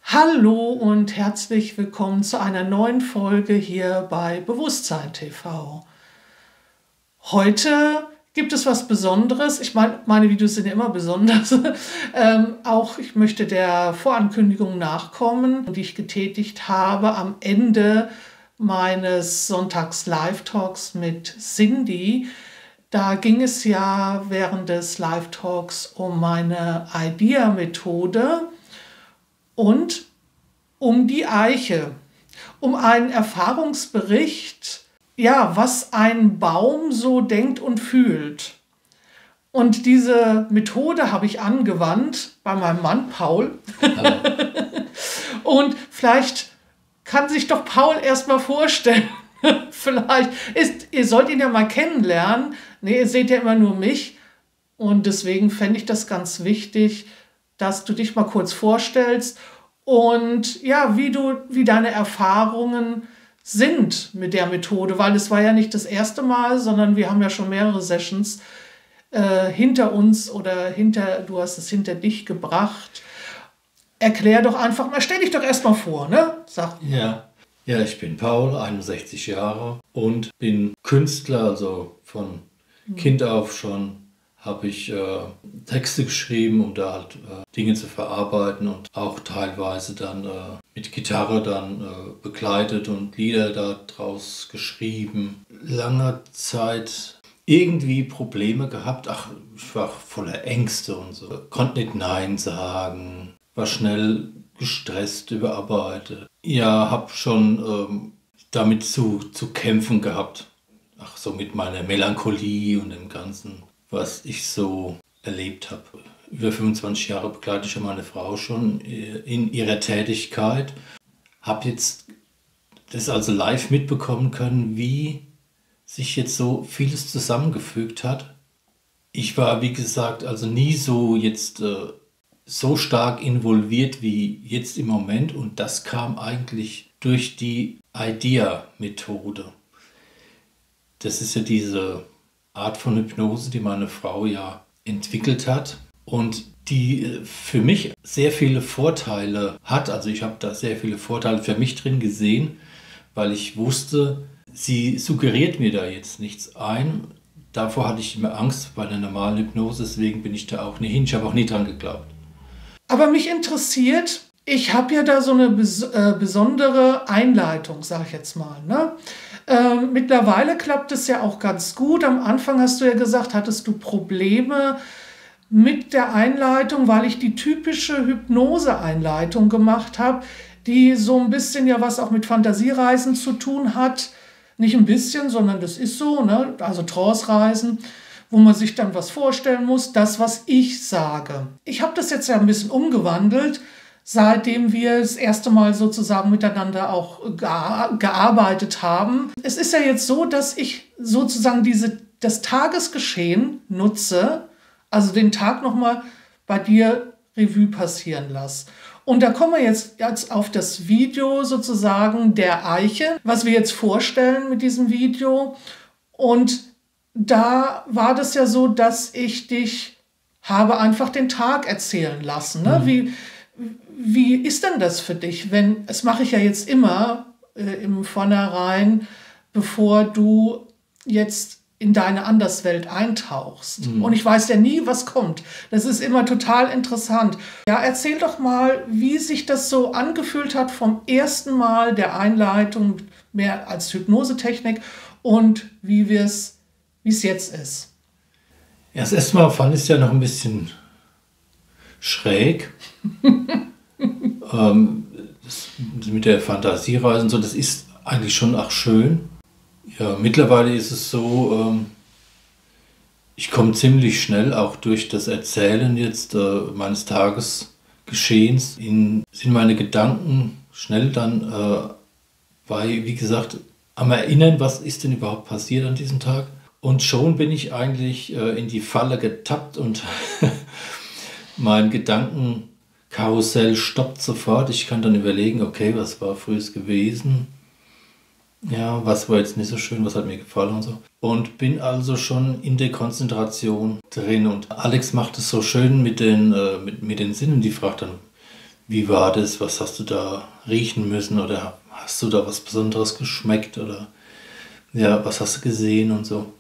Hallo und herzlich willkommen zu einer neuen Folge hier bei Bewusstsein TV. Heute gibt es was Besonderes. Ich meine, meine Videos sind ja immer besonders. Auch ich möchte der Vorankündigung nachkommen, die ich getätigt habe am Ende meines Sonntags-Live-Talks mit Cindy. Da ging es ja während des Live-Talks um meine IDEA-Methode und um die Eiche, um einen Erfahrungsbericht, ja, was ein Baum so denkt und fühlt. Und diese Methode habe ich angewandt bei meinem Mann Paul. Und vielleicht kann sich doch Paul erstmal vorstellen. Ihr sollt ihn ja mal kennenlernen. Nee, ihr seht ja immer nur mich. Und deswegen fände ich das ganz wichtig, dass du dich mal kurz vorstellst und ja, wie deine Erfahrungen sind mit der Methode, weil es war ja nicht das erste Mal, sondern wir haben ja schon mehrere Sessions hinter uns oder du hast es hinter dich gebracht. Erklär doch einfach mal, stell dich doch erstmal vor, ne? Sag. Ja, ich bin Paul, 61 Jahre und bin Künstler, also von Kind auf schon habe ich Texte geschrieben, um da halt Dinge zu verarbeiten und auch teilweise dann mit Gitarre dann begleitet und Lieder daraus geschrieben. Lange Zeit irgendwie Probleme gehabt, ich war voller Ängste und so, konnte nicht Nein sagen, war schnell gestresst, überarbeitet. Ja, habe schon damit zu kämpfen gehabt, so mit meiner Melancholie und dem Ganzen, was ich so erlebt habe. Über 25 Jahre begleite ich ja meine Frau schon in ihrer Tätigkeit. Habe jetzt das also live mitbekommen können, wie sich jetzt so vieles zusammengefügt hat. Ich war, wie gesagt, also nie so jetzt so stark involviert wie jetzt im Moment. Und das kam eigentlich durch die IDEA-Methode. Das ist ja diese Art von Hypnose, die meine Frau ja entwickelt hat und die für mich sehr viele Vorteile hat. Also ich habe da sehr viele Vorteile für mich drin gesehen, weil ich wusste, sie suggeriert mir da jetzt nichts ein. Davor hatte ich immer Angst bei einer normalen Hypnose, deswegen bin ich da auch nie hin. Ich habe auch nie dran geglaubt. Aber mich interessiert, ich habe ja da so eine besondere Einleitung, sage ich jetzt mal, ne? Mittlerweile klappt es ja auch ganz gut. Am Anfang hast du ja gesagt, hattest du Probleme mit der Einleitung, weil ich die typische Hypnose-Einleitung gemacht habe, die so ein bisschen ja was auch mit Fantasiereisen zu tun hat. Nicht ein bisschen, sondern das ist so, ne? Also Trance-Reisen, wo man sich dann was vorstellen muss, das, was ich sage. Ich habe das jetzt ja ein bisschen umgewandelt, seitdem wir das erste Mal sozusagen miteinander auch gearbeitet haben. Es ist ja jetzt so, dass ich sozusagen das Tagesgeschehen nutze, also den Tag nochmal bei dir Revue passieren lasse. Und da kommen wir jetzt auf das Video sozusagen der Eiche, was wir jetzt vorstellen mit diesem Video. Und da war das ja so, dass ich dich habe einfach den Tag erzählen lassen, ne? Wie ist denn das für dich, das mache ich ja jetzt immer im Vornherein, bevor du jetzt in deine Anderswelt eintauchst. Und ich weiß ja nie, was kommt. Das ist immer total interessant. Ja, erzähl doch mal, wie sich das so angefühlt hat vom ersten Mal der Einleitung, mehr als Hypnosetechnik und wie es jetzt ist. Ja, das erste Mal fand ich es ja noch ein bisschen schräg. Das mit der Fantasiereise und so, das ist eigentlich schon auch schön. Ja, mittlerweile ist es so, ich komme ziemlich schnell auch durch das Erzählen jetzt meines Tagesgeschehens sind meine Gedanken schnell dann wie gesagt, am Erinnern, was ist denn überhaupt passiert an diesem Tag. Und schon bin ich eigentlich in die Falle getappt und mein Gedankenkarussell stoppt sofort. Ich kann dann überlegen, okay, was war früher gewesen? Ja, was war jetzt nicht so schön, was hat mir gefallen und so. Und bin also schon in der Konzentration drin. Und Alex macht es so schön mit den Sinnen. Die fragt dann, Wie war das? Was hast du da riechen müssen? Oder hast du da was Besonderes geschmeckt? Oder ja, was hast du gesehen und so?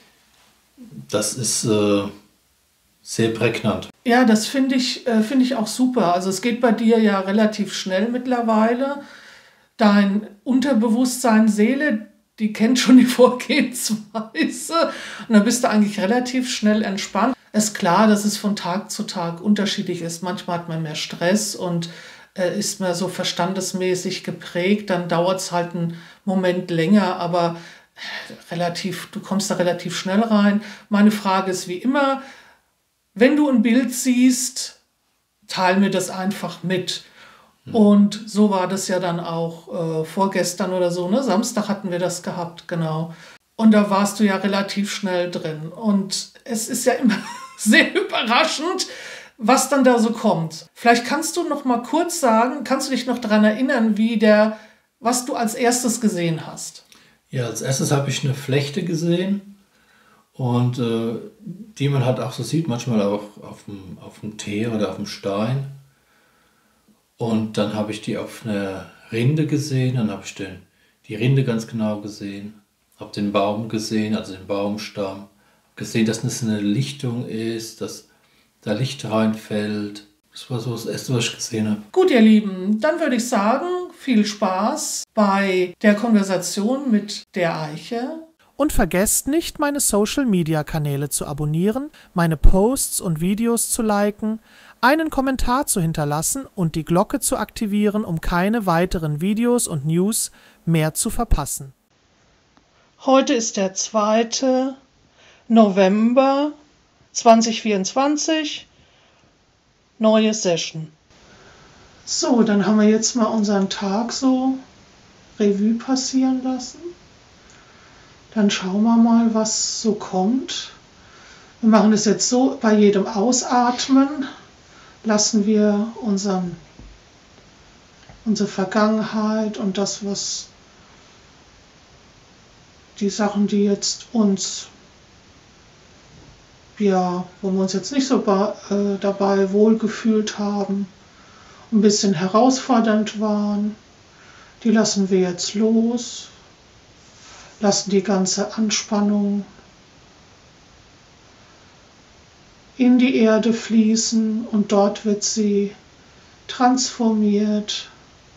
Das ist sehr prägnant. Ja, das finde ich auch super. Also es geht bei dir ja relativ schnell mittlerweile. Dein Unterbewusstsein, Seele, die kennt schon die Vorgehensweise. Und dann bist du eigentlich relativ schnell entspannt. Ist klar, dass es von Tag zu Tag unterschiedlich ist. Manchmal hat man mehr Stress und ist mehr so verstandesmäßig geprägt. Dann dauert es halt einen Moment länger, aber du kommst da relativ schnell rein. Meine Frage ist wie immer, wenn du ein Bild siehst, teil mir das einfach mit. Und so war das ja dann auch vorgestern oder so, ne? Samstag hatten wir das gehabt, genau. Und da warst du ja relativ schnell drin. Und es ist ja immer sehr überraschend, was dann da so kommt. Vielleicht kannst du noch mal kurz sagen, kannst du dich noch daran erinnern, was du als erstes gesehen hast? Ja, als erstes habe ich eine Flechte gesehen und die man halt auch so sieht, manchmal auch auf dem Teer oder auf dem Stein. Und dann habe ich die auf einer Rinde gesehen, dann habe ich die Rinde ganz genau gesehen, habe den Baum gesehen, also den Baumstamm, gesehen, dass es eine Lichtung ist, dass da Licht reinfällt. Das war so das Erste, was ich gesehen habe. Gut, ihr Lieben, dann würde ich sagen, viel Spaß bei der Konversation mit der Eiche. Und vergesst nicht, meine Social-Media-Kanäle zu abonnieren, meine Posts und Videos zu liken, einen Kommentar zu hinterlassen und die Glocke zu aktivieren, um keine weiteren Videos und News mehr zu verpassen. Heute ist der 2. November 2024, neue Session. So, dann haben wir jetzt mal unseren Tag so Revue passieren lassen. Dann schauen wir mal, was so kommt. Wir machen es jetzt so, bei jedem Ausatmen lassen wir unsere Vergangenheit und die Sachen, die jetzt uns, ja, wo wir uns jetzt nicht so dabei wohlgefühlt haben, ein bisschen herausfordernd waren, die lassen wir jetzt los, lassen die ganze Anspannung in die Erde fließen und dort wird sie transformiert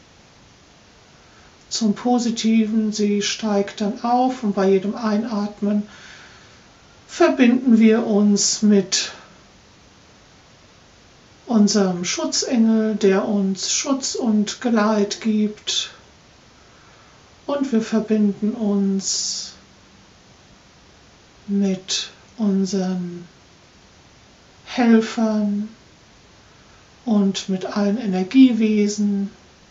zum Positiven. Sie steigt dann auf und bei jedem Einatmen verbinden wir uns mit unserem Schutzengel, der uns Schutz und Geleit gibt. Und wir verbinden uns mit unseren Helfern und mit allen Energiewesen.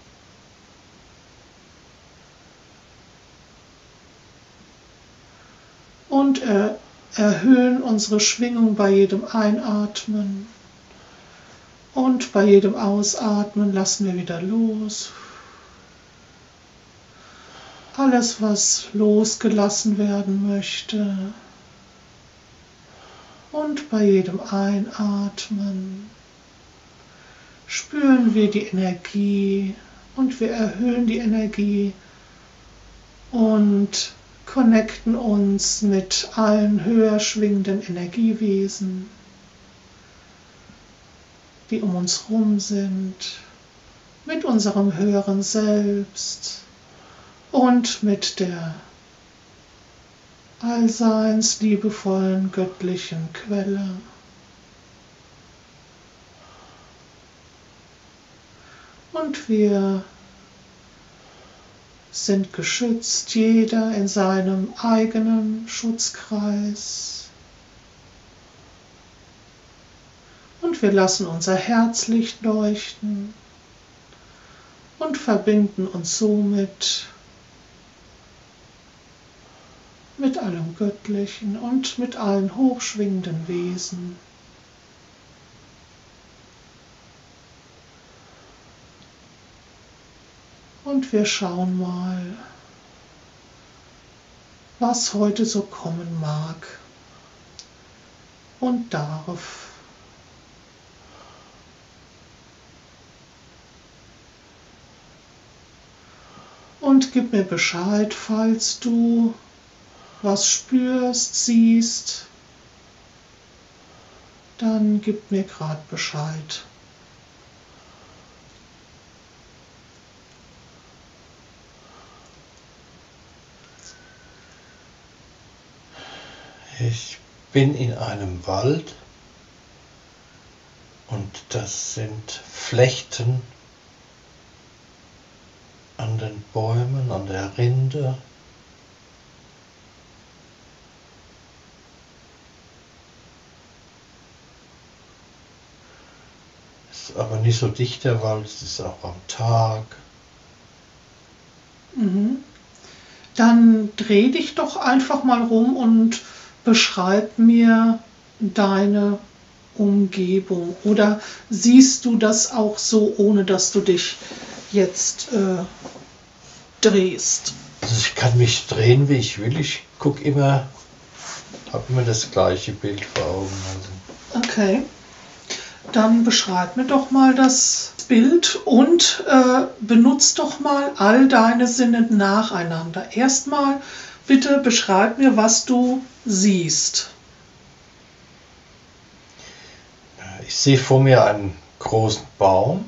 Und erhöhen unsere Schwingung bei jedem Einatmen. Und bei jedem Ausatmen lassen wir wieder los. Alles, was losgelassen werden möchte. Und bei jedem Einatmen spüren wir die Energie und wir erhöhen die Energie und connecten uns mit allen höher schwingenden Energiewesen, die um uns herum sind, mit unserem höheren Selbst und mit der allseins liebevollen göttlichen Quelle. Und wir sind geschützt, jeder in seinem eigenen Schutzkreis. Und wir lassen unser Herzlicht leuchten und verbinden uns somit mit allem Göttlichen und mit allen hochschwingenden Wesen. Und wir schauen mal, was heute so kommen mag und darf. Und gib mir Bescheid, falls du was spürst, siehst. Dann gib mir gerade Bescheid. Ich bin in einem Wald und das sind Flechten an den Bäumen, an der Rinde. Es ist aber nicht so dicht der Wald, es ist auch am Tag. Dann dreh dich doch einfach mal rum und beschreib mir deine Umgebung. Oder siehst du das auch so, ohne dass du dich jetzt drehst? Also ich kann mich drehen, wie ich will. Ich gucke immer, habe immer das gleiche Bild vor Augen. Also. Okay. Dann beschreib mir doch mal das Bild und benutz doch mal all deine Sinne nacheinander. Erstmal bitte beschreib mir, was du siehst. Ich sehe vor mir einen großen Baum.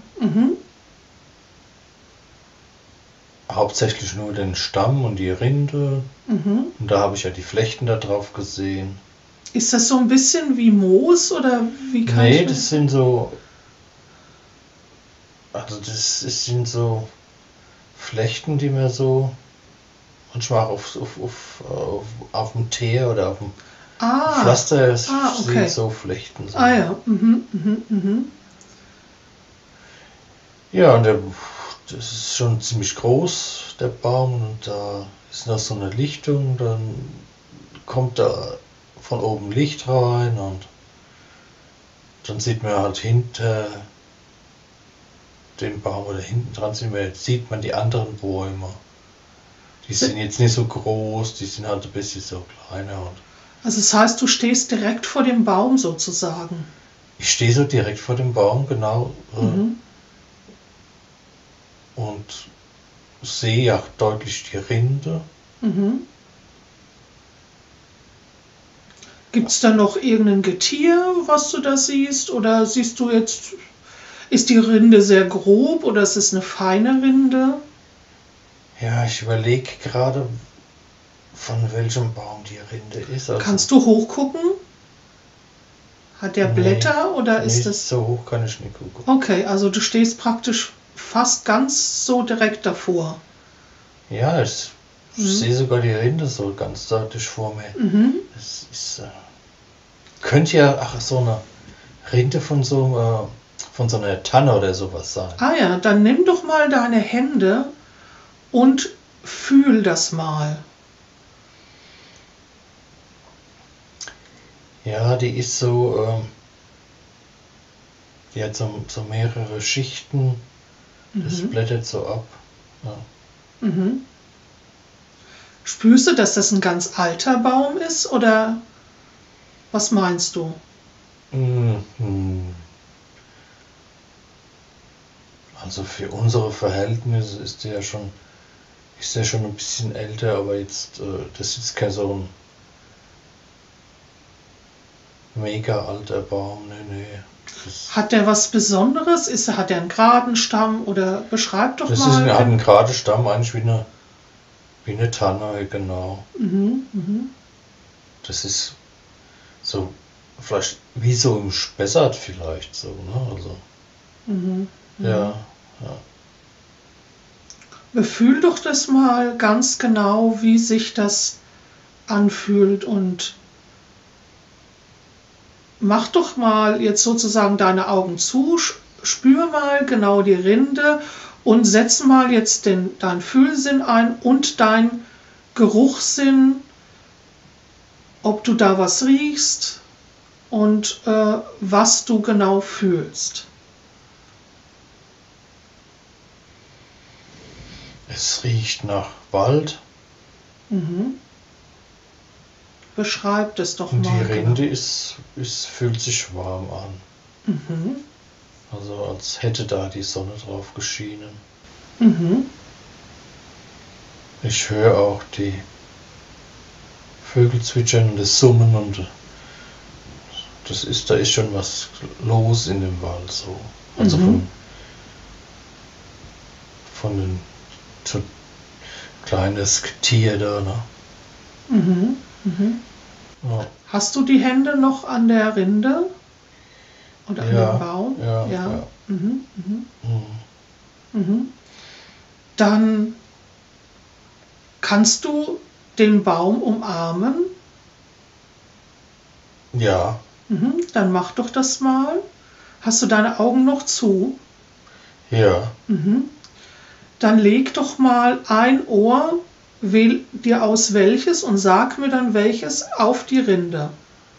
Hauptsächlich nur den Stamm und die Rinde. Und da habe ich ja die Flechten da drauf gesehen. Ist das so ein bisschen wie Moos oder wie kann ich das sind so. Also das sind so Flechten, die mir so manchmal auf dem Teer oder auf dem Pflaster okay. sind so Flechten. So. Ja. Ja, und das ist schon ziemlich groß, der Baum, und da ist noch so eine Lichtung, dann kommt da von oben Licht rein und dann sieht man halt hinter dem Baum oder hinten dran sieht man die anderen Bäume. Die sind jetzt nicht so groß, die sind halt ein bisschen so kleiner. Also das heißt, du stehst direkt vor dem Baum sozusagen? Ich stehe so direkt vor dem Baum, genau. Und sehe ja deutlich die Rinde. Gibt es da noch irgendein Getier, was du da siehst? Oder siehst du jetzt, ist die Rinde sehr grob oder ist es eine feine Rinde? Ja, ich überlege gerade, von welchem Baum die Rinde ist. Also kannst du hochgucken? Hat der Blätter oder ist das... so hoch kann ich nicht gucken. Okay, also du stehst praktisch fast ganz so direkt davor. Ja, ich sehe sogar die Rinde so ganz deutlich vor mir. Es ist, könnte ja so eine Rinde von so einer Tanne oder sowas sein. Ja, dann nimm doch mal deine Hände und fühl das mal. Ja, die ist so, die hat so mehrere Schichten. Das blättert so ab. Ja. Spürst du, dass das ein ganz alter Baum ist oder was meinst du? Also für unsere Verhältnisse ist der schon ein bisschen älter, aber jetzt das ist kein so ein mega alter Baum. Nee. Hat der was Besonderes? Hat der einen geraden Stamm oder beschreib doch mal. Hat einen geraden Stamm, eigentlich wie eine Tanne, genau. Das ist so vielleicht wie so im Spessart vielleicht so, ne? Also. Ja. Befühl doch das mal ganz genau, wie sich das anfühlt und mach doch mal jetzt sozusagen deine Augen zu, spür mal genau die Rinde und setz mal jetzt dein Fühlsinn ein und dein Geruchssinn, ob du da was riechst und was du genau fühlst. Es riecht nach Wald. Beschreib das doch und mal. Die Rinde fühlt sich warm an. Also als hätte da die Sonne drauf geschienen. Ich höre auch die Vögel zwitschern und das Summen und da ist schon was los in dem Wald so. Also von einem so kleines Tier da, ne? Ja. Hast du die Hände noch an der Rinde? Oder an Ja, dem Baum? ja. Dann kannst du den Baum umarmen. Ja, Dann mach doch das mal. Hast du deine Augen noch zu? ja. Dann leg doch mal ein Ohr, wähl dir aus welches und sag mir dann welches auf die Rinde.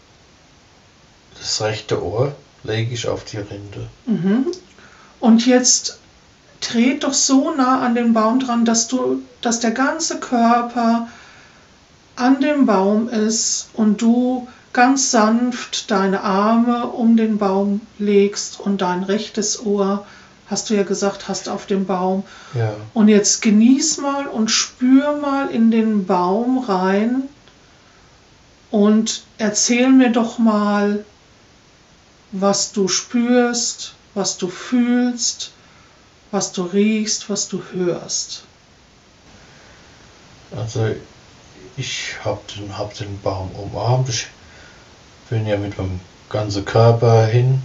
Das rechte Ohr lege ich auf die Rinde. Und jetzt tret doch so nah an den Baum dran, dass der ganze Körper an dem Baum ist und du ganz sanft deine Arme um den Baum legst und dein rechtes Ohr, hast du ja gesagt, hast auf dem Baum. Ja. Und jetzt genieß mal und spür mal in den Baum rein und erzähl mir doch mal, was du spürst, was du fühlst, was du riechst, was du hörst. Also ich hab den Baum umarmt. Ich bin ja mit meinem ganzen Körper hin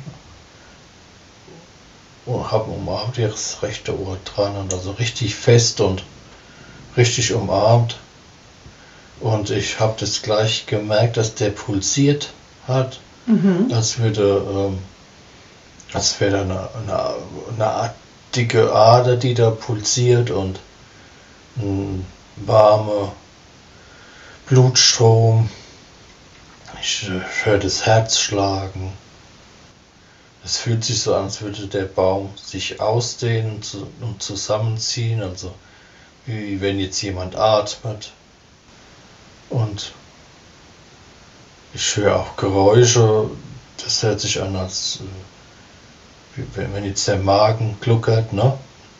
und habe umarmt, das rechte Ohr dran und also richtig fest und richtig umarmt. Und ich habe das gleich gemerkt, dass der pulsiert hat, als wäre eine Art dicke Ader, die da pulsiert und ein warmer Blutstrom. Ich höre das Herz schlagen. Es fühlt sich so an, als würde der Baum sich ausdehnen und zusammenziehen, also wie wenn jetzt jemand atmet. Und ich höre auch Geräusche, das hört sich an, als wenn jetzt der Magen gluckert, ne?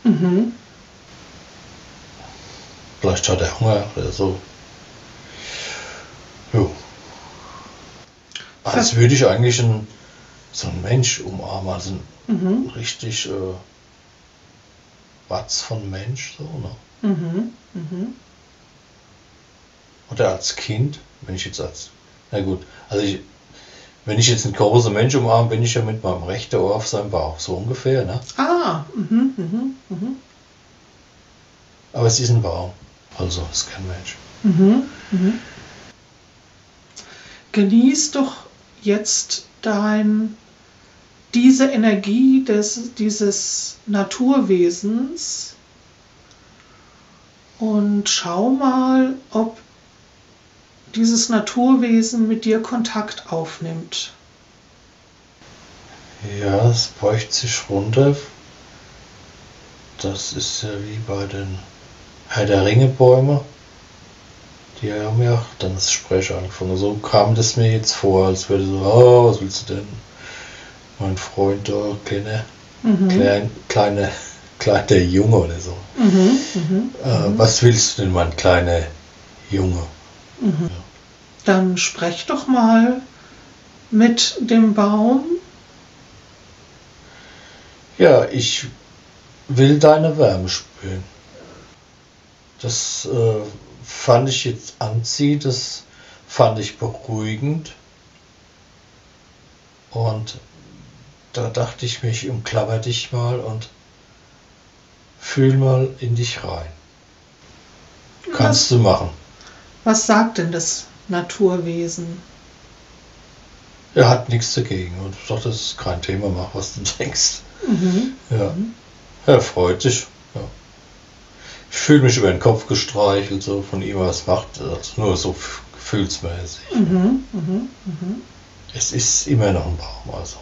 Vielleicht hat er Hunger oder so. Jo. Als würde ich eigentlich so einen Mensch umarmen, also ein richtig Watz von Mensch, so, ne? Oder als Kind, wenn ich jetzt wenn ich jetzt einen großen Mensch umarme, bin ich ja mit meinem rechten Ohr auf seinem Bauch, so ungefähr, ne? Aber es ist ein Baum, also es ist kein Mensch. Genieß doch jetzt diese Energie dieses Naturwesens und schau mal, ob dieses Naturwesen mit dir Kontakt aufnimmt. Ja, es beugt sich runter. Das ist ja wie bei den Herr der Ringe-Bäume. Die haben ja dann das Sprechen angefangen. So kam das mir jetzt vor, als würde so, oh, was willst du denn? Mein Freund, kleiner Junge oder so. Was willst du denn, mein kleiner Junge? Ja. Dann sprech doch mal mit dem Baum. Ja, ich will deine Wärme spüren. Das fand ich jetzt anziehend, das fand ich beruhigend. Und da dachte ich mir, ich umklammer dich mal und fühl mal in dich rein. Kannst du machen. Was sagt denn das Naturwesen? Er hat nichts dagegen und sagt, das ist kein Thema, mach was du denkst. Ja. Er freut sich. Ja. Ich fühle mich über den Kopf gestreichelt, so von ihm was macht, also nur so gefühlsmäßig. Es ist immer noch ein Baum, also.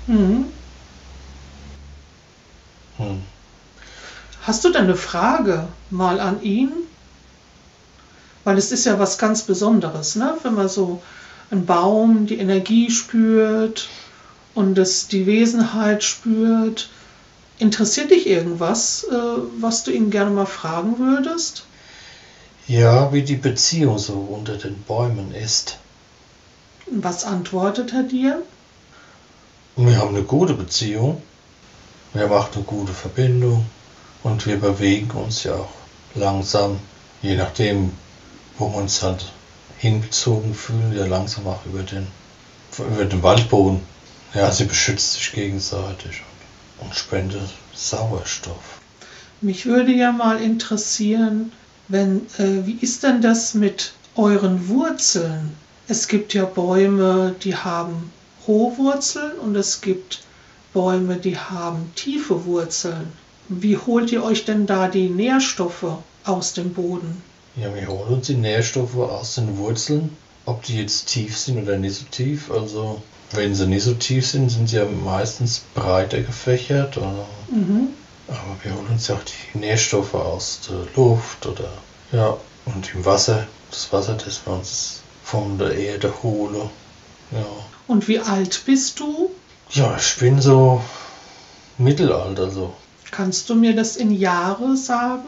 Hast du denn eine Frage mal an ihn? Weil es ist ja was ganz Besonderes, ne? Wenn man so einen Baum, die Energie spürt und die Wesenheit spürt. Interessiert dich irgendwas, was du ihn gerne mal fragen würdest? Ja, wie die Beziehung so unter den Bäumen ist. Was antwortet er dir? Und wir haben eine gute Beziehung, wir haben auch eine gute Verbindung und wir bewegen uns ja auch langsam, je nachdem, wo wir uns halt hingezogen fühlen, ja langsam auch über den Waldboden. Ja, sie beschützt sich gegenseitig und spendet Sauerstoff. Mich würde ja mal interessieren, wie ist denn das mit euren Wurzeln? Es gibt ja Bäume, die haben hohe Wurzeln und es gibt Bäume, die haben tiefe Wurzeln. Wie holt ihr euch denn da die Nährstoffe aus dem Boden? Ja, wir holen uns die Nährstoffe aus den Wurzeln, ob die jetzt tief sind oder nicht so tief. Also, wenn sie nicht so tief sind, sind sie ja meistens breiter gefächert. Oder? Aber wir holen uns ja auch die Nährstoffe aus der Luft oder ja, und im Wasser. Das Wasser, das wir uns von der Erde holen. Ja. Und wie alt bist du? Ja, ich bin so Mittelalter so. Kannst du mir das in Jahre sagen?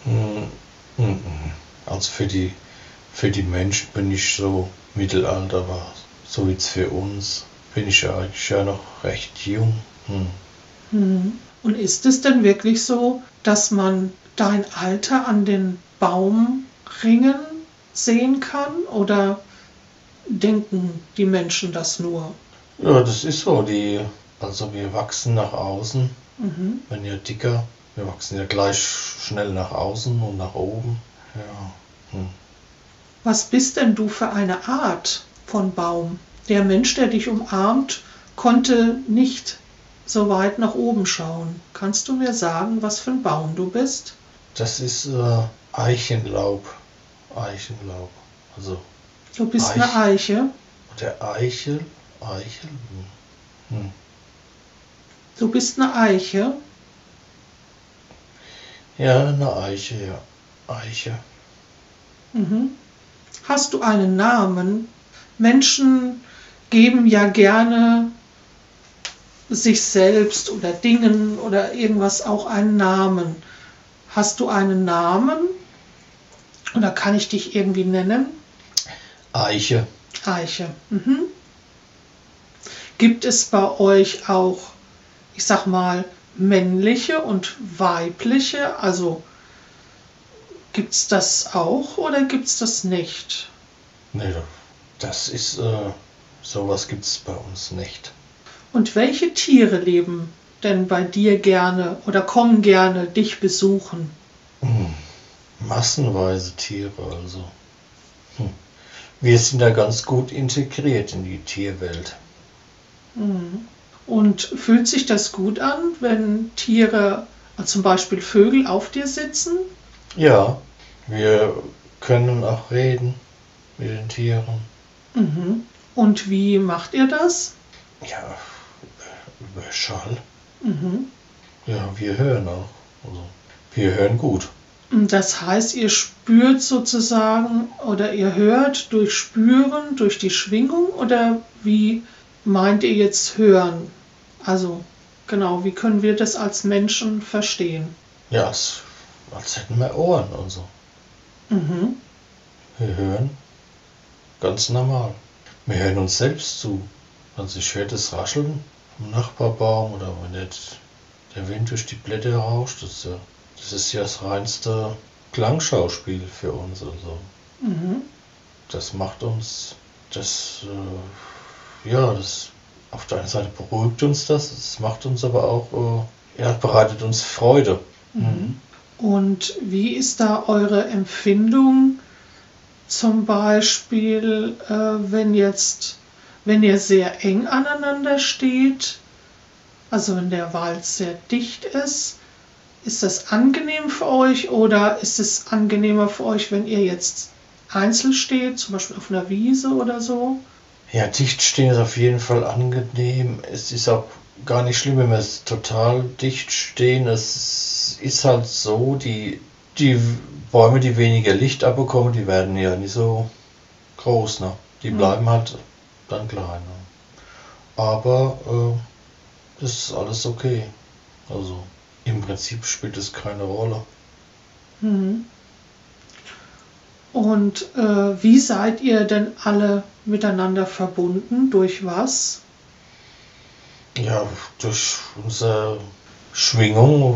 Also für die Menschen bin ich so Mittelalter, aber so jetzt für uns bin ich ja eigentlich ja noch recht jung. Und ist es denn wirklich so, dass man dein Alter an den Baumringen sehen kann? Oder denken die Menschen das nur? Ja, das ist so. Also wir wachsen nach außen, wenn ja dicker. Wir wachsen ja gleich schnell nach außen und nach oben. Ja. Was bist denn du für eine Art von Baum? Der Mensch, der dich umarmt, konnte nicht so weit nach oben schauen. Kannst du mir sagen, was für ein Baum du bist? Das ist Eichenlaub. Eichenlaub. Also Du bist eine Eiche. der Eichel. Du bist eine Eiche. Ja, eine Eiche, ja. Eiche. Hast du einen Namen? Menschen geben ja gerne sich selbst oder Dingen oder irgendwas auch einen Namen. Hast du einen Namen? Oder kann ich dich irgendwie nennen? Eiche. Eiche. Gibt es bei euch auch, ich sag mal, männliche und weibliche? Also gibt es das auch oder gibt es das nicht? Nee, das ist, sowas gibt es bei uns nicht. Und welche Tiere leben denn bei dir gerne oder kommen gerne dich besuchen? Massenweise Tiere, also. Wir sind da ganz gut integriert in die Tierwelt. Und fühlt sich das gut an, wenn Tiere, zum Beispiel Vögel, auf dir sitzen? Ja, wir können auch reden mit den Tieren. Und wie macht ihr das? Ja, über Schall. Ja, wir hören auch. Also, wir hören gut. Das heißt, ihr spürt sozusagen oder ihr hört durch Spüren, durch die Schwingung oder wie meint ihr jetzt hören? Also genau, wie können wir das als Menschen verstehen? Ja, als hätten wir Ohren und so. Wir hören ganz normal. Wir hören uns selbst zu. Also ich höre das Rascheln vom Nachbarbaum oder wenn der Wind durch die Blätter rauscht. Das ist ja das reinste Klangschauspiel für uns. Also. Das macht uns, das auf der einen Seite beruhigt uns das macht uns aber auch, bereitet uns Freude. Und wie ist da eure Empfindung, zum Beispiel, wenn ihr sehr eng aneinander steht, also wenn der Wald sehr dicht ist das angenehm für euch oder ist es angenehmer für euch, wenn ihr jetzt einzeln steht, zum Beispiel auf einer Wiese oder so? Ja, dicht stehen ist auf jeden Fall angenehm. Es ist auch gar nicht schlimm, wenn wir total dicht stehen. Es ist halt so, die Bäume, die weniger Licht abbekommen, die werden ja nicht so groß. Ne? Die bleiben halt dann kleiner. Aber das ist alles okay. Also im Prinzip spielt es keine Rolle. Und wie seid ihr denn alle miteinander verbunden? Durch was? Ja, durch unsere Schwingung,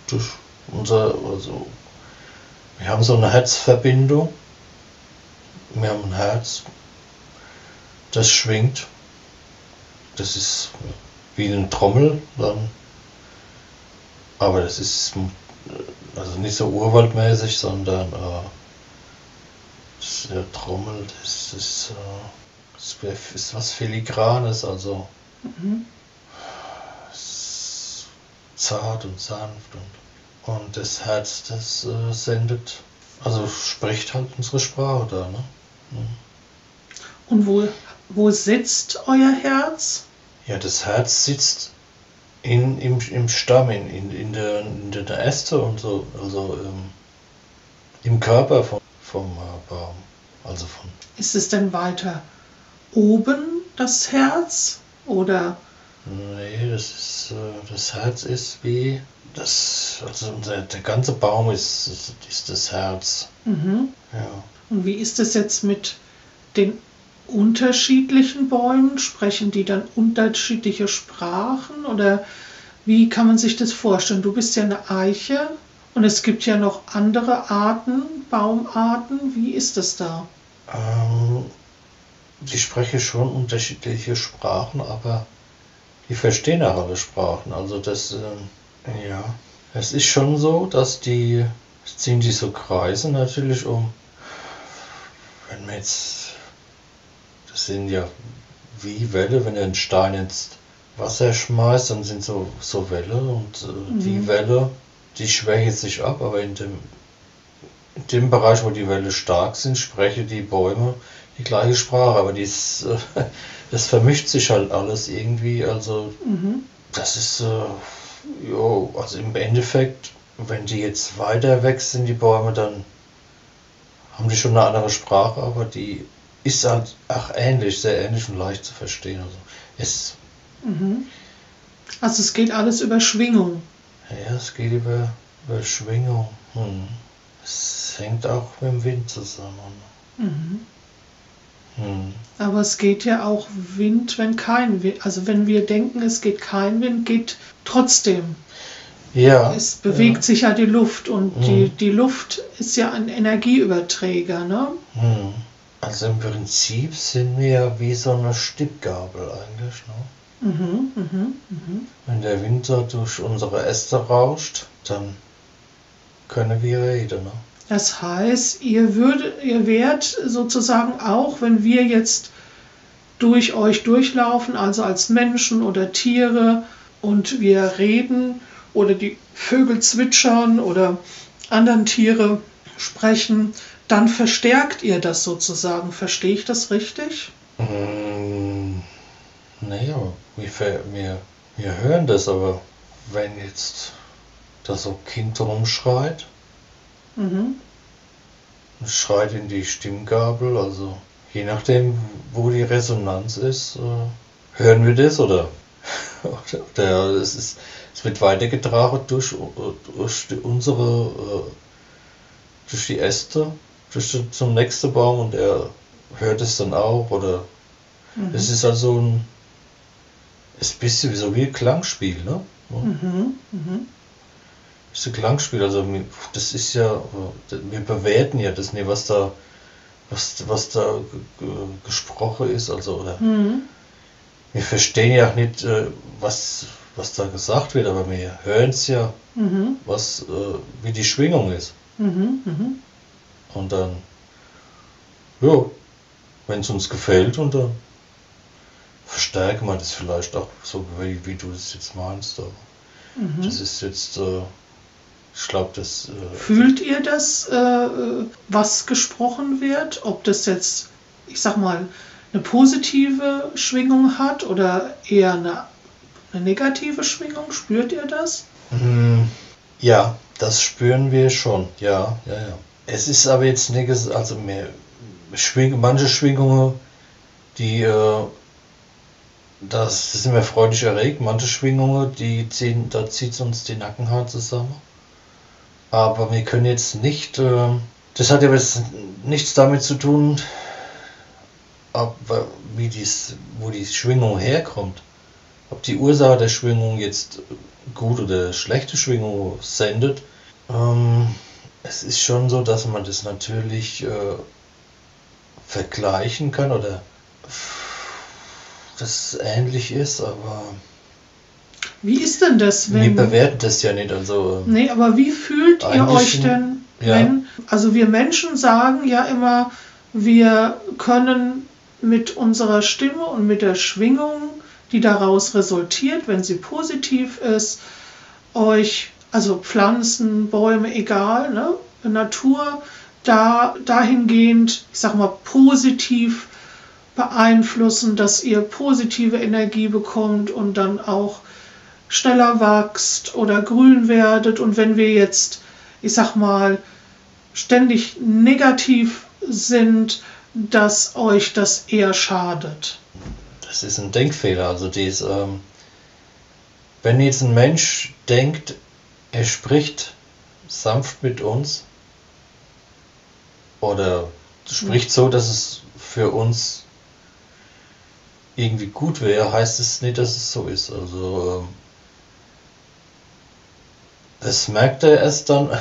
also wir haben so eine Herzverbindung. Wir haben ein Herz, das schwingt. Das ist wie eine Trommel dann. Aber das ist also nicht so urwaldmäßig, sondern das ist eine Trommel, das ist was Filigranes, also es ist zart und sanft und das Herz, das sendet, also spricht halt unsere Sprache da, ne? Und wo sitzt euer Herz? Ja, das Herz sitzt im Stamm, in der Äste und so, also im Körper vom Baum. Also von. Ist es denn weiter oben, das Herz? Oder? Nee, das Herz ist wie also der ganze Baum ist das Herz. Mhm. Ja. Und wie ist es jetzt mit den unterschiedlichen Bäumen? Sprechen die dann unterschiedliche Sprachen oder wie kann man sich das vorstellen? Du bist ja eine Eiche und es gibt ja noch andere Arten, Baumarten. Wie ist es da? Die sprechen schon unterschiedliche Sprachen, aber die verstehen auch alle Sprachen. Also ja, es ist schon so, dass ziehen die so Kreise natürlich um. Wenn man jetzt, das sind ja wie Welle, wenn er einen Stein ins Wasser schmeißt, dann sind so Welle und die Welle, die schwächt sich ab, aber in dem Bereich, wo die Welle stark sind, sprechen die Bäume die gleiche Sprache, aber das vermischt sich halt alles irgendwie, also das ist, also im Endeffekt, wenn die jetzt weiter weg sind, die Bäume, dann haben die schon eine andere Sprache, aber die ist halt auch ähnlich, sehr ähnlich und leicht zu verstehen. Also es geht alles über Schwingung. Ja, es geht über Schwingung. Es hängt auch mit dem Wind zusammen. Aber es geht ja auch Wind, wenn kein Wind. Also wenn wir denken, es geht kein Wind, geht trotzdem. Ja. Es bewegt sich ja die Luft und die Luft ist ja ein Energieüberträger, ne? Also im Prinzip sind wir ja wie so eine Stickgabel eigentlich, ne? Wenn der Wind so durch unsere Äste rauscht, dann können wir reden, ne? Das heißt, ihr wärt sozusagen auch, wenn wir jetzt durch euch durchlaufen, also als Menschen oder Tiere und wir reden oder die Vögel zwitschern oder anderen Tiere sprechen, dann verstärkt ihr das sozusagen. Verstehe ich das richtig? Naja, wir hören das, aber wenn jetzt da so ein Kind rumschreit, schreit in die Stimmgabel, also je nachdem, wo die Resonanz ist, hören wir das oder es wird weitergetragen durch die Äste, zum nächsten Baum und er hört es dann auch oder es ist also ist ein bisschen so wie ein Klangspiel, ne? Ist ein Klangspiel, also das ist ja, wir bewerten ja das nicht, was da gesprochen ist, also oder wir verstehen ja auch nicht, was da gesagt wird, aber wir hören es ja, wie die Schwingung ist. Und dann, ja, wenn es uns gefällt und dann verstärken wir das vielleicht auch so, wie du das jetzt meinst, aber das ist jetzt, ich glaube, das... Fühlt ihr das, was gesprochen wird? Ob das jetzt, ich sag mal, eine positive Schwingung hat oder eher eine negative Schwingung? Spürt ihr das? Ja, das spüren wir schon, ja. Es ist aber jetzt nicht, also manche Schwingungen, das sind wir freudig erregt, manche Schwingungen, da zieht uns die Nackenhaar zusammen. Aber wir können jetzt nicht Das hat ja jetzt nichts damit zu tun, wo die Schwingung herkommt. Ob die Ursache der Schwingung jetzt gute oder schlechte Schwingung sendet. Es ist schon so, dass man das natürlich vergleichen kann oder dass es ähnlich ist, aber Wie ist denn das, wir wenn... bewerten das ja nicht. Also, Nee, aber wie fühlt ihr eigentlich euch denn, ja. wenn... Also wir Menschen sagen ja immer, wir können mit unserer Stimme und mit der Schwingung, die daraus resultiert, wenn sie positiv ist, euch, also Pflanzen, Bäume, egal, ne, Natur, dahingehend, ich sag mal, positiv beeinflussen, dass ihr positive Energie bekommt und dann auch schneller wächst oder grün werdet. Und wenn wir jetzt, ich sag mal, ständig negativ sind, dass euch das eher schadet. das ist ein Denkfehler. Also wenn jetzt ein Mensch denkt, er spricht sanft mit uns oder spricht so, dass es für uns irgendwie gut wäre, heißt es nicht, dass es so ist. Also das merkt er erst dann,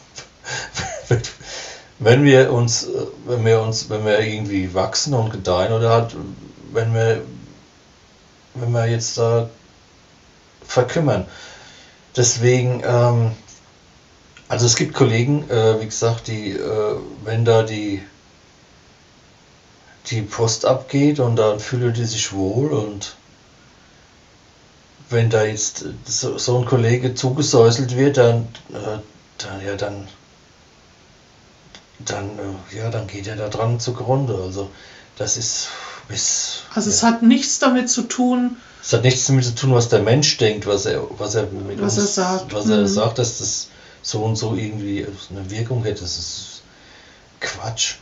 wenn wir irgendwie wachsen und gedeihen oder halt, wenn wir jetzt da verkümmern. Deswegen, also es gibt Kollegen, wie gesagt, die, wenn da die Post abgeht und dann fühlen die sich wohl, und wenn da jetzt so ein Kollege zugesäuselt wird, dann geht er da dran zugrunde. Also das ist Also es hat nichts damit zu tun, es hat nichts damit zu tun, was der Mensch denkt, was er sagt, dass das so und so irgendwie eine Wirkung hätte. Das ist Quatsch.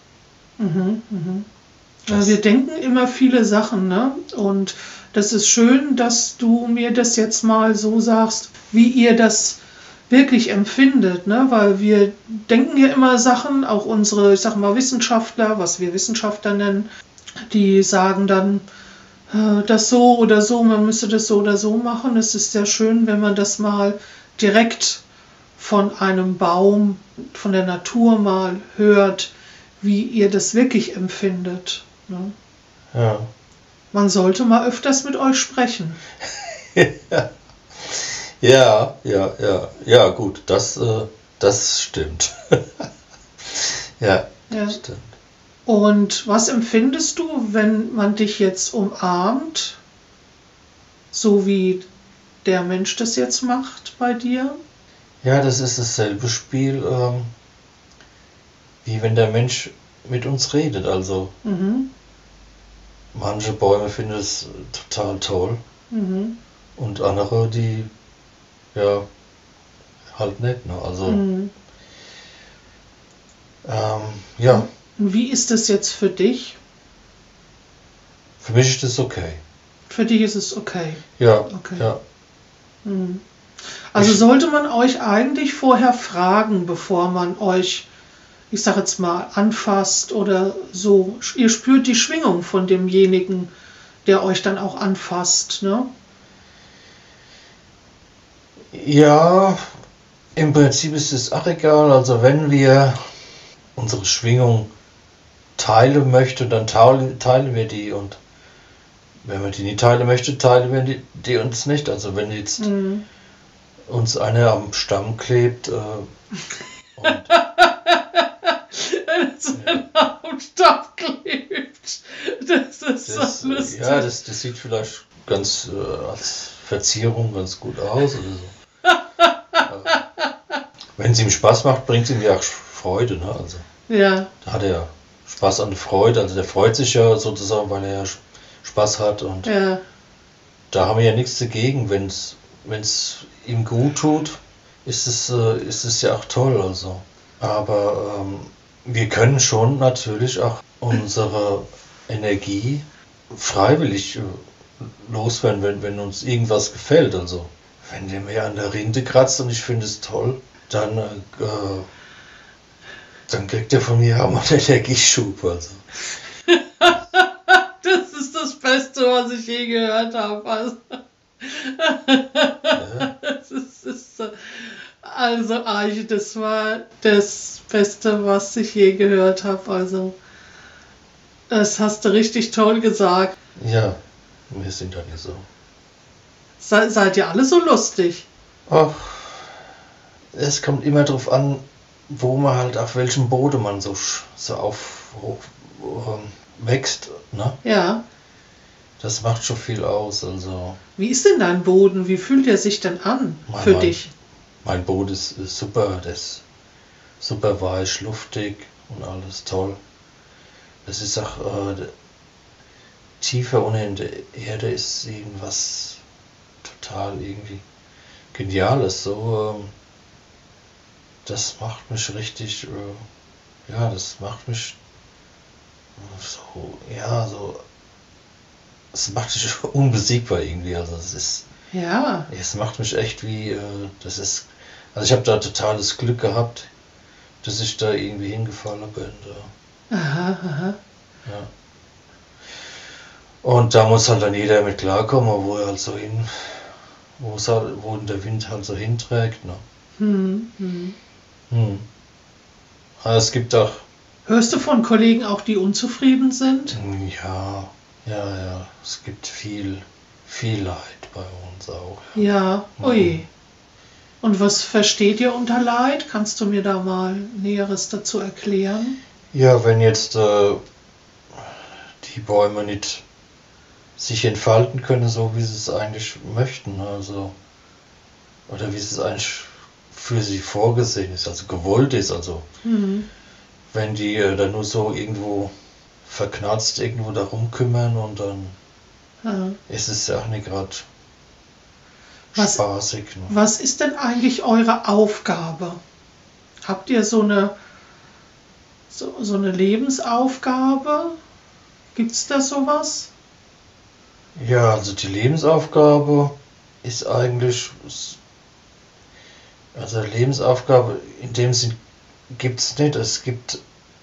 Ja, wir denken immer viele Sachen, ne? Und das ist schön, dass du mir das jetzt mal so sagst, wie ihr das wirklich empfindet, ne? Weil wir denken ja immer Sachen, auch unsere, ich sag mal, Wissenschaftler, was wir Wissenschaftler nennen, die sagen dann, das so oder so, man müsste das so oder so machen. Es ist sehr schön, wenn man das mal direkt von einem Baum, von der Natur mal hört, wie ihr das wirklich empfindet. Ne? Ja. Man sollte mal öfters mit euch sprechen. Ja, gut, das stimmt. Ja, stimmt. Und was empfindest du, wenn man dich jetzt umarmt, so wie der Mensch das jetzt macht bei dir? Ja, das ist dasselbe Spiel, wie wenn der Mensch mit uns redet. Also manche Bäume finden es total toll und andere, die halt nicht. Ne? Also ja. Und wie ist das jetzt für dich? Für mich ist das okay. Für dich ist es okay. Ja. Okay. Ja. Also sollte man euch eigentlich vorher fragen, bevor man euch, ich sage jetzt mal, anfasst oder so. Ihr spürt die Schwingung von demjenigen, der euch dann auch anfasst, ne? Ja, im Prinzip ist es auch egal. Also wenn wir unsere Schwingung teilen möchten, dann teilen wir die, und wenn wir die nicht teilen möchten, teilen wir die uns nicht. Also wenn jetzt uns einer am Stamm klebt und am Stamm klebt, das ist so lustig. Ja, das sieht vielleicht ganz als Verzierung ganz gut aus oder so. Wenn es ihm Spaß macht, bringt es ihm ja auch Freude, ne? Also Ja. da hat er ja Spaß an der Freude, also der freut sich ja sozusagen, weil er ja Spaß hat, und Ja. da haben wir ja nichts dagegen, wenn es ihm gut tut, ist es ja auch toll, also. Aber wir können schon natürlich auch unsere Energie freiwillig loswerden, wenn uns irgendwas gefällt, also. Wenn der mir an der Rinde kratzt und ich finde es toll, dann dann kriegt er von mir auch mal einen Energieschub. Also. Das ist das Beste, was ich je gehört habe. Also, Ja. also Archie, das war das Beste, was ich je gehört habe. Also, das hast du richtig toll gesagt. Ja, wir sind alle so. Seid ihr alle so lustig? Ach, es kommt immer darauf an, wo man halt, auf welchem Boden man so wächst. Ne? Ja. Das macht schon viel aus. Also Wie ist denn dein Boden? Wie fühlt er sich denn an für dich? Mein Boden ist super, das ist super weich, luftig und alles toll. Das ist auch tiefer unten in der Erde ist irgendwas total irgendwie Geniales. So, das macht mich richtig, ja, das macht mich so, ja, so, es macht mich unbesiegbar irgendwie. Also Ja. es macht mich echt wie, das ist, also ich habe da totales Glück gehabt, dass ich da irgendwie hingefallen bin. Da. Aha, aha. Ja. Und da muss halt dann jeder mit klarkommen, wo er halt so hin, wo der Wind halt so hinträgt. Ne? Aber es gibt auch, Hörst du von Kollegen auch, die unzufrieden sind? ja, es gibt viel Leid bei uns auch. Ja, ui. Und was versteht ihr unter Leid? Kannst du mir da mal Näheres dazu erklären? Ja, wenn jetzt die Bäume nicht sich entfalten können, so wie sie es eigentlich möchten, also oder wie es eigentlich für sie vorgesehen ist, also gewollt ist, also wenn die dann nur so irgendwo verknarzt irgendwo da rumkümmern und dann ist es ja auch nicht gerade spaßig. Ne? Was ist denn eigentlich eure Aufgabe? Habt ihr so eine Lebensaufgabe? Gibt's da sowas? Ja, also die Lebensaufgabe ist eigentlich, also Lebensaufgabe in dem Sinn gibt es nicht. Es gibt,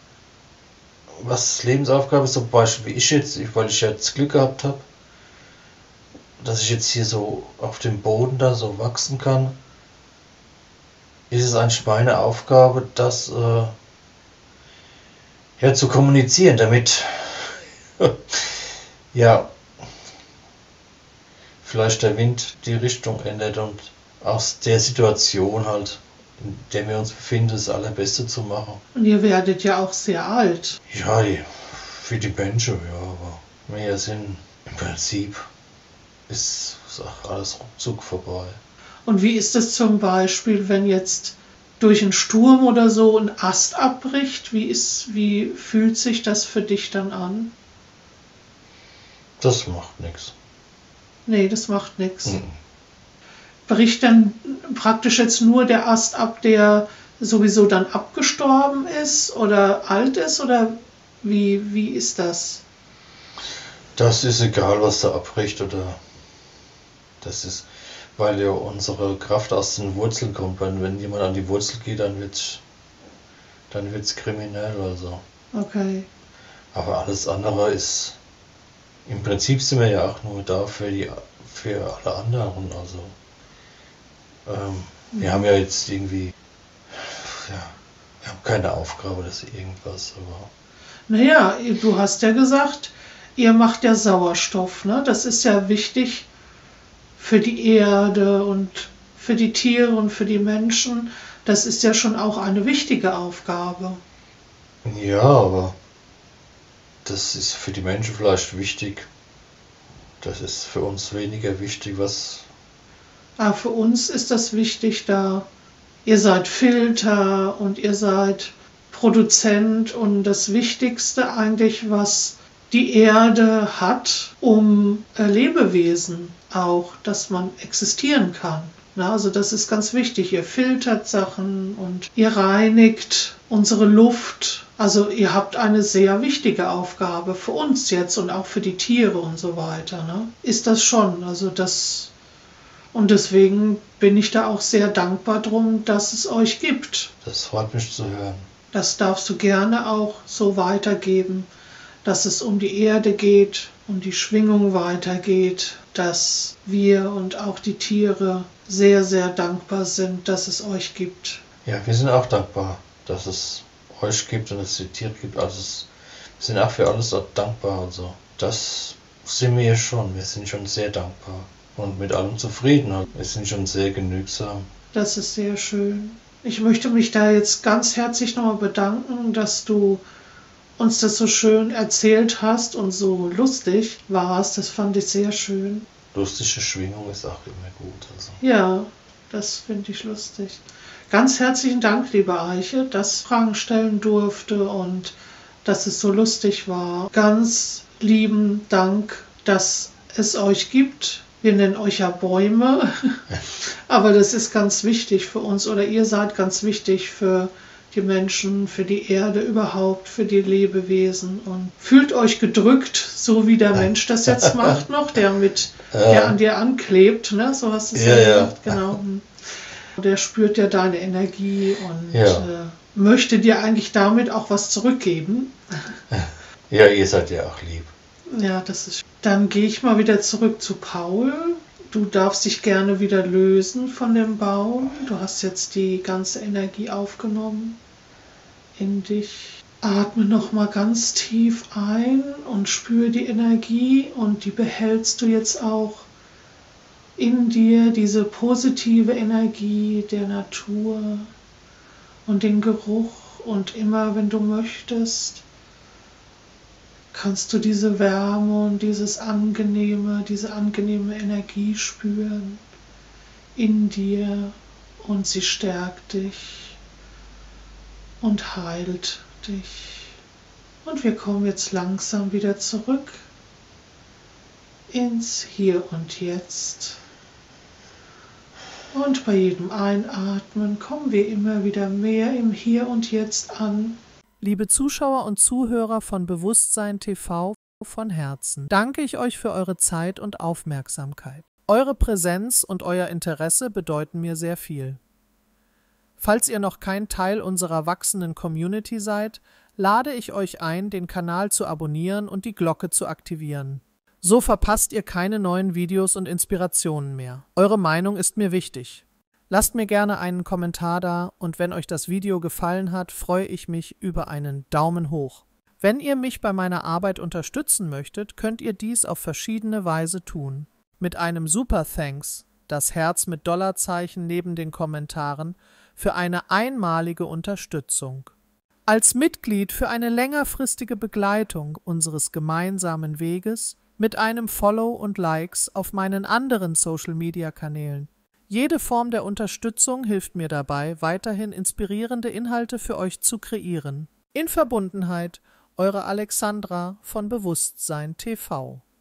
was Lebensaufgabe ist, zum Beispiel wie ich jetzt, weil ich jetzt Glück gehabt habe, dass ich jetzt hier so auf dem Boden da so wachsen kann, ist es eigentlich meine Aufgabe, das ja, zu kommunizieren, damit ja, vielleicht der Wind die Richtung ändert und aus der Situation halt, in der wir uns befinden, das Allerbeste zu machen. Und ihr werdet ja auch sehr alt. Ja, für die Menschen, ja, aber wir sind im Prinzip ist auch alles ruckzuck vorbei. Und wie ist es zum Beispiel, wenn jetzt durch einen Sturm oder so ein Ast abbricht? Wie fühlt sich das für dich dann an? Das macht nichts. Nee, das macht nichts. Bricht dann praktisch jetzt nur der Ast ab, der sowieso dann abgestorben ist oder alt ist? Oder wie ist das? Das ist egal, was da abbricht oder das ist, weil ja unsere Kraft aus den Wurzeln kommt. Wenn jemand an die Wurzel geht, dann wird's kriminell. Also. Okay. Aber alles andere ist, im Prinzip sind wir ja auch nur da für alle anderen. Also wir haben ja jetzt irgendwie, ja, wir haben keine Aufgabe, dass irgendwas, aber. Naja, du hast ja gesagt, ihr macht ja Sauerstoff, ne? Das ist ja wichtig für die Erde und für die Tiere und für die Menschen. Das ist ja schon auch eine wichtige Aufgabe. Ja, aber das ist für die Menschen vielleicht wichtig. Das ist für uns weniger wichtig, was. Aber für uns ist das wichtig, da ihr seid Filter und ihr seid Produzent und das Wichtigste eigentlich, was die Erde hat, um Lebewesen auch, dass man existieren kann. Na, also das ist ganz wichtig. Ihr filtert Sachen und ihr reinigt unsere Luft. Also ihr habt eine sehr wichtige Aufgabe für uns jetzt und auch für die Tiere und so weiter. Ne? Ist das schon. Also das, und deswegen bin ich da auch sehr dankbar drum, dass es euch gibt. Das freut mich zu hören. Das darfst du gerne auch so weitergeben, dass es um die Erde geht, um die Schwingung weitergeht, dass wir und auch die Tiere sehr, sehr dankbar sind, dass es euch gibt. Ja, wir sind auch dankbar, dass es euch gibt und es die Tiere gibt. Also wir sind auch für alles dankbar. Also das sind wir schon. Wir sind schon sehr dankbar und mit allem zufrieden. Wir sind schon sehr genügsam. Das ist sehr schön. Ich möchte mich da jetzt ganz herzlich nochmal bedanken, dass du uns das so schön erzählt hast und so lustig warst. Das fand ich sehr schön. Lustige Schwingung ist auch immer gut. Also. Ja, das finde ich lustig. Ganz herzlichen Dank, liebe Eiche, dass ich Fragen stellen durfte und dass es so lustig war. Ganz lieben Dank, dass es euch gibt. Wir nennen euch ja Bäume, aber das ist ganz wichtig für uns oder ihr seid ganz wichtig für die Menschen, für die Erde überhaupt, für die Lebewesen und fühlt euch gedrückt, so wie der Mensch das jetzt macht noch, der an dir anklebt, ne? So hast du es ja gesagt, genau. Der spürt ja deine Energie und möchte dir eigentlich damit auch was zurückgeben. Ja, ihr seid ja auch lieb. Ja, das ist. Dann gehe ich mal wieder zurück zu Paul. Du darfst dich gerne wieder lösen von dem Baum. Du hast jetzt die ganze Energie aufgenommen in dich. Atme noch mal ganz tief ein und spüre die Energie und die behältst du jetzt auch in dir, diese positive Energie der Natur und den Geruch und immer, wenn du möchtest, kannst du diese Wärme und diese angenehme Energie spüren in dir und sie stärkt dich und heilt dich. Und wir kommen jetzt langsam wieder zurück ins Hier und Jetzt. Und bei jedem Einatmen kommen wir immer wieder mehr im Hier und Jetzt an. Liebe Zuschauer und Zuhörer von Bewusstsein TV, von Herzen danke ich euch für eure Zeit und Aufmerksamkeit. Eure Präsenz und euer Interesse bedeuten mir sehr viel. Falls ihr noch kein Teil unserer wachsenden Community seid, lade ich euch ein, den Kanal zu abonnieren und die Glocke zu aktivieren. So verpasst ihr keine neuen Videos und Inspirationen mehr. Eure Meinung ist mir wichtig. Lasst mir gerne einen Kommentar da und wenn euch das Video gefallen hat, freue ich mich über einen Daumen hoch. Wenn ihr mich bei meiner Arbeit unterstützen möchtet, könnt ihr dies auf verschiedene Weise tun. Mit einem Super Thanks, das Herz mit Dollarzeichen neben den Kommentaren, für eine einmalige Unterstützung. Als Mitglied für eine längerfristige Begleitung unseres gemeinsamen Weges mit einem Follow und Likes auf meinen anderen Social-Media-Kanälen. Jede Form der Unterstützung hilft mir dabei, weiterhin inspirierende Inhalte für euch zu kreieren. In Verbundenheit, eure Alexandra von Bewusstsein TV.